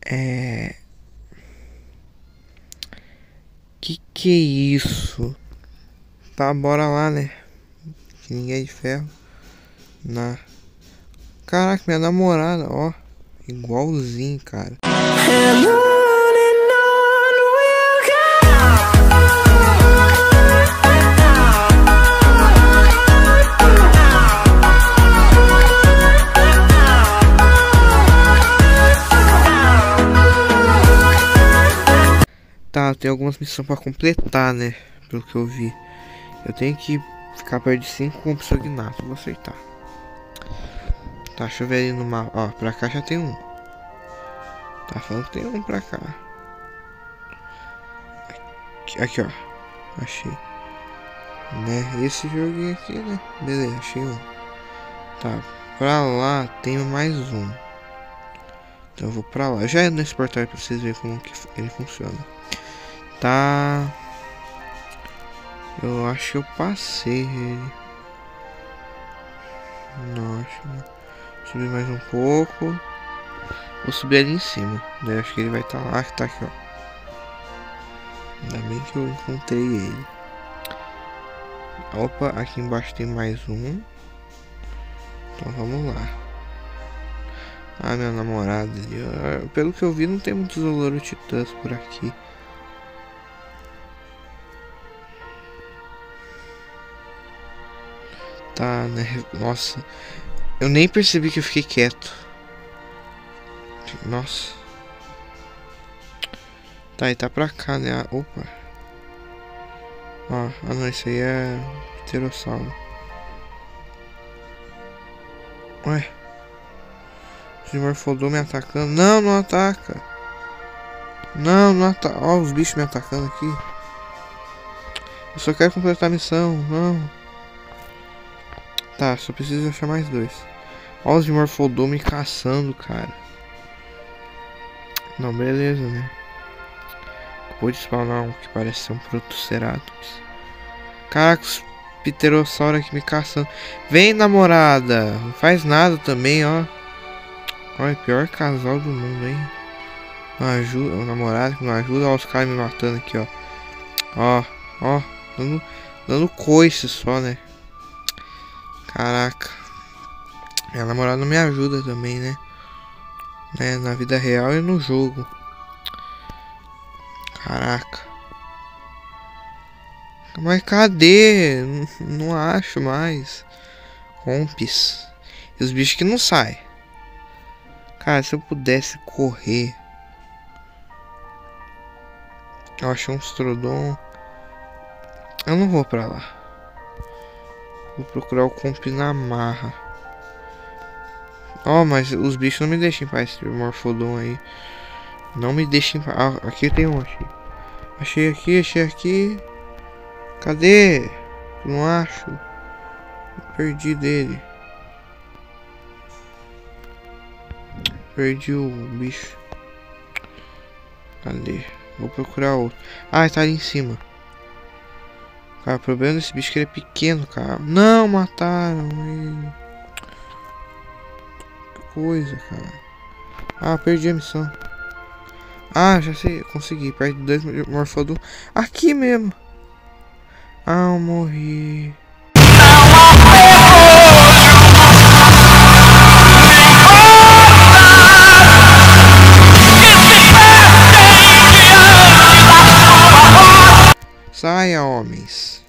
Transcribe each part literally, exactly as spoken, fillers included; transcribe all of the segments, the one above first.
É... Que que é isso? Tá, bora lá, né? Que ninguém é de ferro. Na... Caraca, minha namorada, ó. Igualzinho, cara. Tá, tem algumas missões pra completar, né? Pelo que eu vi. Eu tenho que ficar perto de cinco com o Psognato. Vou aceitar. Tá, deixa eu ver ali no mapa. Ó, pra cá já tem um. Tá falando que tem um pra cá. Aqui, aqui ó. Achei. Né? Esse joguinho aqui, né? Beleza, achei um. Tá, pra lá tem mais um. Então eu vou pra lá. Eu já entro nesse portal aí pra vocês verem como que ele funciona. Tá. Eu acho que eu passei ele. Não, acho que não. Subir mais um pouco. Vou subir ali em cima. Daí acho que ele vai estar tá lá. Que tá aqui, ó. Ainda bem que eu encontrei ele. Opa, aqui embaixo tem mais um. Então vamos lá. Ah, minha namorada ali. Pelo que eu vi, não tem muitos Olorotitãs por aqui. Tá, né? Nossa. Eu nem percebi que eu fiquei quieto. Nossa. Tá, e tá pra cá, né? Opa. Ó, ah não, esse aí é pterossauro. Ué. O Morfodon me atacando. Não, não ataca. Não, não ataca. Ó, os bichos me atacando aqui. Eu só quero completar a missão. Não. Tá, só preciso achar mais dois. Ó, os de Morfodon me caçando, cara. Não, beleza, né? Acabou de spawnar um que parece ser um Protoceratops. Caraca, os pterossauros aqui me caçando. Vem, namorada. Não faz nada também, ó. Olha, pior casal do mundo, hein? Não ajuda, o namorado que não ajuda. Olha os caras me matando aqui, ó. Ó, ó. Dando, dando coice só, né? Caraca. Minha namorada não me ajuda também, né? né? Na vida real e no jogo. Caraca. Mas cadê? Não, não acho mais. Rompes. E os bichos que não saem. Cara, se eu pudesse correr. Eu achei um Strodon. Eu não vou pra lá. Vou procurar o comp na marra. Ó, oh, mas os bichos não me deixam em paz. O Morfodon aí. Não me deixem em paz. Ah, aqui tem um, achei. Achei aqui, achei aqui. Cadê? Não acho. Perdi dele. Perdi o bicho. Cadê? Vou procurar outro. Ah, tá ali em cima. Cara, o problema desse bicho é que ele é pequeno, cara. Não, mataram ele. Que coisa, cara. Ah, perdi a missão. Ah, já sei, consegui. Perto de dois Morfodon. Aqui mesmo. Ah, eu morri. Saia, homens.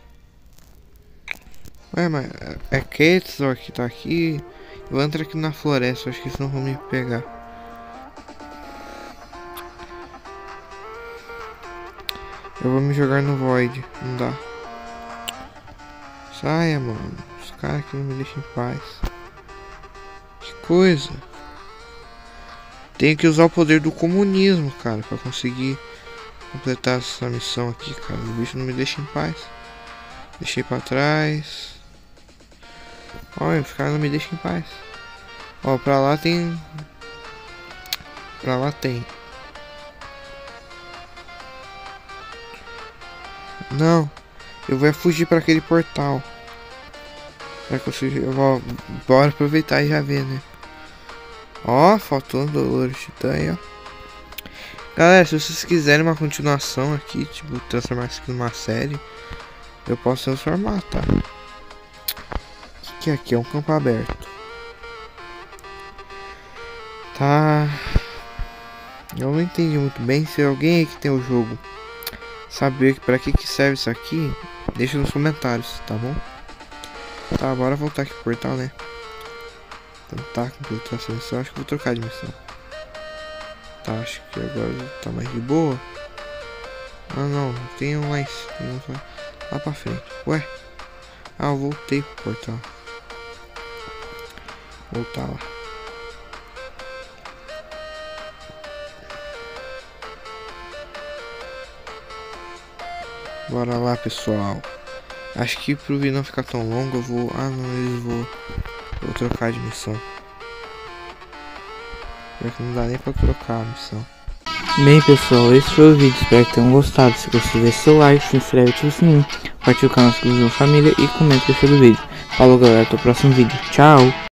Ué, mas é Quetzal que tá aqui. Eu entro aqui na floresta, acho que senão vão me pegar. Eu vou me jogar no Void, não dá. Saia, mano. Os caras aqui não me deixam em paz. Que coisa. Tenho que usar o poder do comunismo, cara, pra conseguir completar essa missão aqui, cara. O bicho não me deixa em paz. Deixei pra trás. Olha, os caras não me deixam em paz. Ó, pra lá tem... Pra lá tem. Não. Eu vou fugir pra aquele portal. Pra que eu seja... Eu vou... Bora aproveitar e já ver, né? Ó, faltou um Olorotitã aí, ó. Galera, se vocês quiserem uma continuação aqui, tipo, transformar isso aqui numa série, eu posso transformar, tá? O que, que é aqui? É um campo aberto. Tá. Eu não entendi muito bem. Se alguém aí que tem o jogo saber pra que, que serve isso aqui, deixa nos comentários, tá bom? Tá, bora voltar aqui pro portal, né? Então tá, completou essa missão. Acho que vou trocar de missão. Tá, acho que agora tá mais de boa. Ah não, tem um mais. Tem um lá pra frente. Ué? Ah, eu voltei pro portal. Voltar lá. Bora lá, pessoal. Acho que pro vídeo não ficar tão longo, eu vou... Ah não, eles vou... Vou trocar de missão. Porque não dá nem pra trocar a missão. Bem pessoal, esse foi o vídeo, espero que tenham gostado. Se gostou, deixe seu like, se inscreve, ativa o sininho, compartilha o canal com a família e comenta o vídeo. Falou galera, até o próximo vídeo, tchau!